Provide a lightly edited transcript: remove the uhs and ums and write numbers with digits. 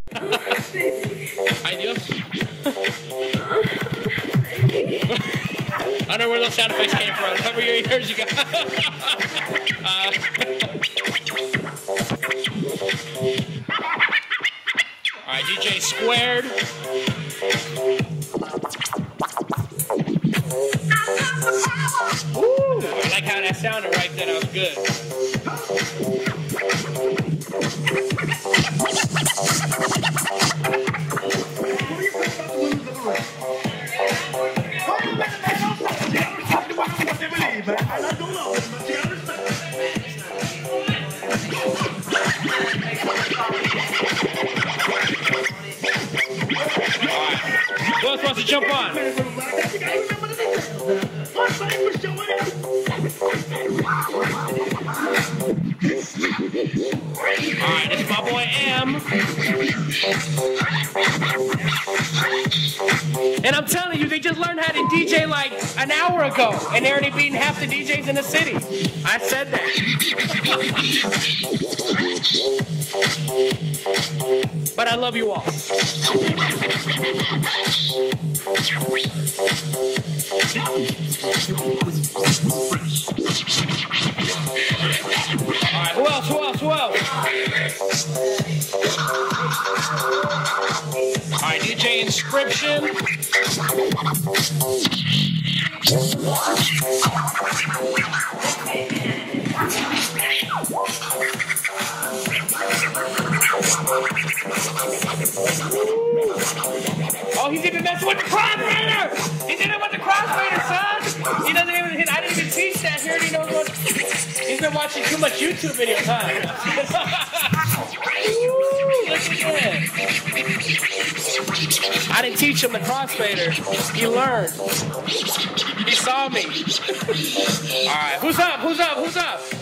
Ay, Dios. I don't know where those sound effects came from. Cover your ears, you guys. Alright, DJ squared. Ooh, I like how that sounded right there. That was good. Who else wants to jump on? Alright, it's my boy M. And I'm telling you, they just learned how to DJ like an hour ago, and they're already beating half the DJs in the city. I said that. But I love you all. Alright, who else? Alright, DJ Inscription. Oh, he's even messing with the crossfader! He did it with the crossfader, son! He doesn't even hit. I didn't even teach that. He already knows what. He's been watching too much YouTube videos, huh? Look at that. I didn't teach him the crossfader. He learned. He saw me. Alright, who's up?